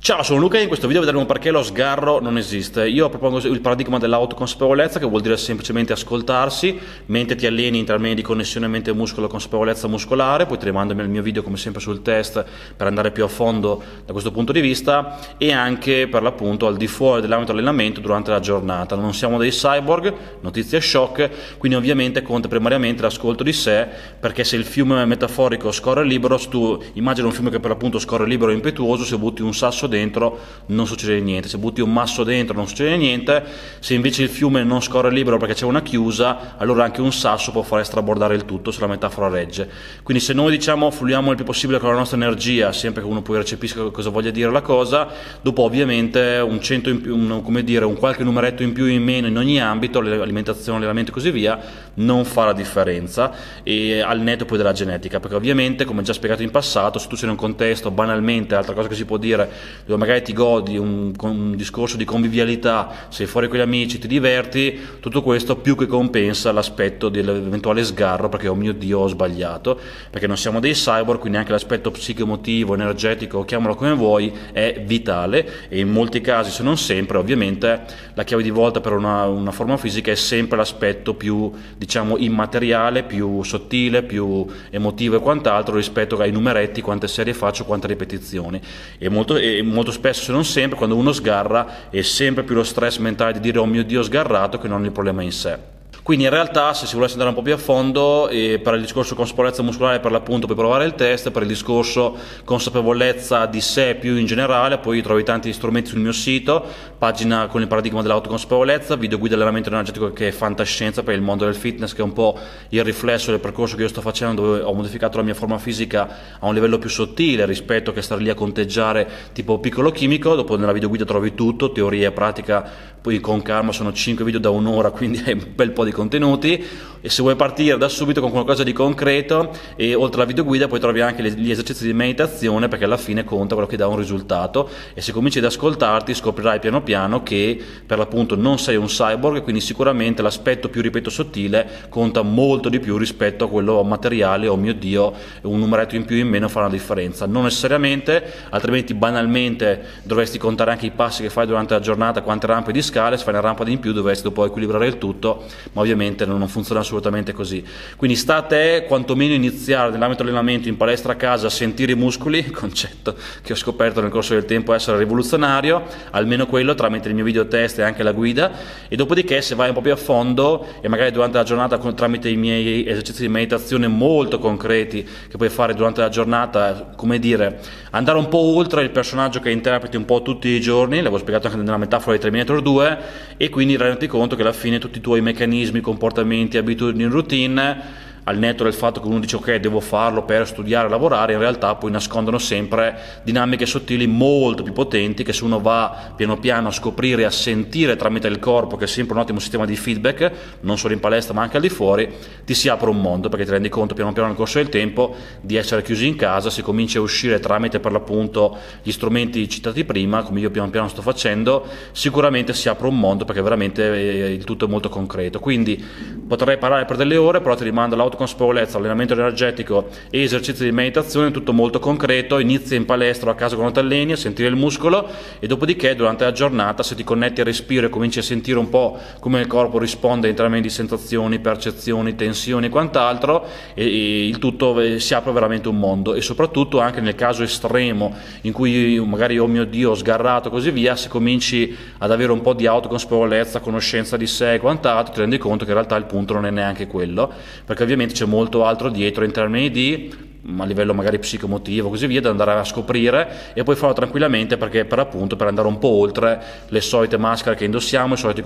Ciao, sono Luca e in questo video vedremo perché lo sgarro non esiste. Io propongo il paradigma dell'autoconsapevolezza, che vuol dire semplicemente ascoltarsi mentre ti alleni in termini di connessione mente-muscolo, consapevolezza muscolare. Poi ti rimando nel mio video come sempre sul test per andare più a fondo da questo punto di vista, e anche per l'appunto al di fuori dell'ambito allenamento durante la giornata. Non siamo dei cyborg, notizie shock, quindi ovviamente conta primariamente l'ascolto di sé, perché se il fiume metaforico scorre libero, se tu immagini un fiume che per l'appunto scorre libero e impetuoso, se butti un sasso dentro non succede niente, se butti un masso dentro non succede niente. Se invece il fiume non scorre libero perché c'è una chiusa, allora anche un sasso può fare strabordare il tutto, se la metafora regge. Quindi se noi fluiamo il più possibile con la nostra energia, sempre che uno poi recepisca cosa voglia dire la cosa, dopo ovviamente un 100 in più, un qualche numeretto in più o in meno in ogni ambito, l'alimentazione, l'allenamento e così via, non fa la differenza, e al netto poi della genetica, perché ovviamente, come già spiegato in passato, se tu sei in un contesto, banalmente, altra cosa che si può dire, dove magari ti godi un discorso di convivialità, sei fuori con gli amici, ti diverti, tutto questo più che compensa l'aspetto dell'eventuale sgarro, perché oh mio Dio ho sbagliato, perché non siamo dei cyborg, quindi anche l'aspetto psicoemotivo, energetico, chiamalo come vuoi, è vitale, e in molti casi, se non sempre, ovviamente la chiave di volta per una forma fisica è sempre l'aspetto più, diciamo, immateriale, più sottile, più emotivo e quant'altro, rispetto ai numeretti, quante serie faccio, quante ripetizioni. E molto spesso, se non sempre, quando uno sgarra è sempre più lo stress mentale di dire oh mio Dio ho sgarrato, che non il problema in sé. Quindi in realtà, se si volesse andare un po' più a fondo, per il discorso consapevolezza muscolare, per l'appunto puoi provare il test, per il discorso consapevolezza di sé più in generale poi trovi tanti strumenti sul mio sito, pagina con il paradigma dell'autoconsapevolezza, video guida allenamento energetico che è fantascienza per il mondo del fitness, che è un po' il riflesso del percorso che io sto facendo, dove ho modificato la mia forma fisica a un livello più sottile rispetto che stare lì a conteggiare tipo piccolo chimico. Dopo nella video guida trovi tutto, teoria e pratica, poi con calma, sono 5 video da un'ora, quindi è un bel po' di contenuti. E se vuoi partire da subito con qualcosa di concreto, e oltre alla video guida poi trovi anche gli esercizi di meditazione, perché alla fine conta quello che dà un risultato, e se cominci ad ascoltarti scoprirai piano piano che per l'appunto non sei un cyborg, quindi sicuramente l'aspetto più, ripeto, sottile conta molto di più rispetto a quello materiale. Oh mio Dio, un numeretto in più o in meno fa una differenza, non necessariamente, altrimenti banalmente dovresti contare anche i passi che fai durante la giornata, quante rampe di scale, se fai una rampa di in più dovresti dopo equilibrare il tutto, ma ovviamente non funziona assolutamente così. Quindi sta a te quantomeno iniziare nell'ambito dell'allenamento, in palestra a casa, a sentire i muscoli, concetto che ho scoperto nel corso del tempo essere rivoluzionario, almeno quello tramite il mio video test e anche la guida. E dopodiché, se vai un po' più a fondo e magari durante la giornata tramite i miei esercizi di meditazione molto concreti che puoi fare durante la giornata, come dire, andare un po' oltre il personaggio che interpreti un po' tutti i giorni, l'avevo spiegato anche nella metafora di Terminator 2, e quindi renderti conto che alla fine tutti i tuoi meccanismi, comportamenti, abitudini, routine, al netto del fatto che uno dice ok devo farlo per studiare, lavorare, in realtà poi nascondono sempre dinamiche sottili molto più potenti, che se uno va piano piano a scoprire e a sentire tramite il corpo, che è sempre un ottimo sistema di feedback, non solo in palestra ma anche al di fuori, ti si apre un mondo, perché ti rendi conto piano piano nel corso del tempo di essere chiusi in casa. Se cominci a uscire tramite per l'appunto gli strumenti citati prima, come io piano piano sto facendo, sicuramente si apre un mondo, perché veramente il tutto è molto concreto. Quindi potrei parlare per delle ore, però ti rimando all'autoconsapevolezza, allenamento energetico e esercizi di meditazione, tutto molto concreto. Inizia in palestra o a casa quando ti alleni a sentire il muscolo, e dopodiché durante la giornata, se ti connetti al respiro e cominci a sentire un po' come il corpo risponde in termini di sensazioni, percezioni, tensioni e quant'altro, e il tutto si apre veramente un mondo. E soprattutto anche nel caso estremo in cui magari oh mio Dio ho sgarrato così via, se cominci ad avere un po' di autoconsapevolezza, conoscenza di sé e quant'altro, ti rendi conto che in realtà il punto non è neanche quello, perché ovviamente c'è molto altro dietro in termini di a livello magari psicomotivo così via, da andare a scoprire, e poi farlo tranquillamente, perché per appunto per andare un po' oltre le solite maschere che indossiamo, i soliti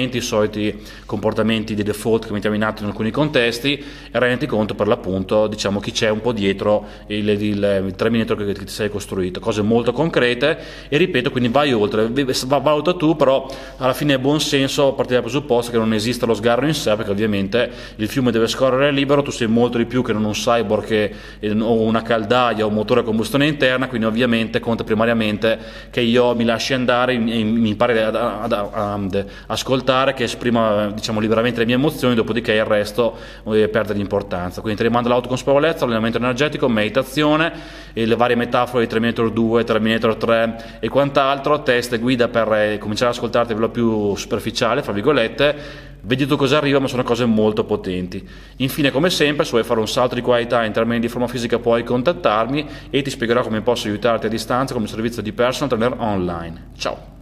comportamenti di default che mettiamo in atto in alcuni contesti, e renditi conto per l'appunto, diciamo, chi c'è un po' dietro il Terminator che ti sei costruito, cose molto concrete. E ripeto, quindi vai oltre, valuta tu, però alla fine è buon senso partire dal presupposto che non esista lo sgarro in sé, perché ovviamente il fiume deve scorrere libero, tu sei molto di più che non un cyborg che ho una caldaia o un motore a combustione interna, quindi ovviamente conta primariamente che io mi lasci andare e mi impari ad ascoltare, che esprima diciamo liberamente le mie emozioni, dopodiché il resto perde di importanza. Quindi ti rimando l'autoconsapevolezza, l'allenamento energetico, meditazione e le varie metafore di Terminator 2, Terminator 3 e quant'altro, test e guida per cominciare ad ascoltarti a livello più superficiale, fra virgolette. Vedi tu cosa arriva, ma sono cose molto potenti. Infine, come sempre, se vuoi fare un salto di qualità in termini di forma fisica puoi contattarmi e ti spiegherò come posso aiutarti a distanza con il mio servizio di personal trainer online. Ciao!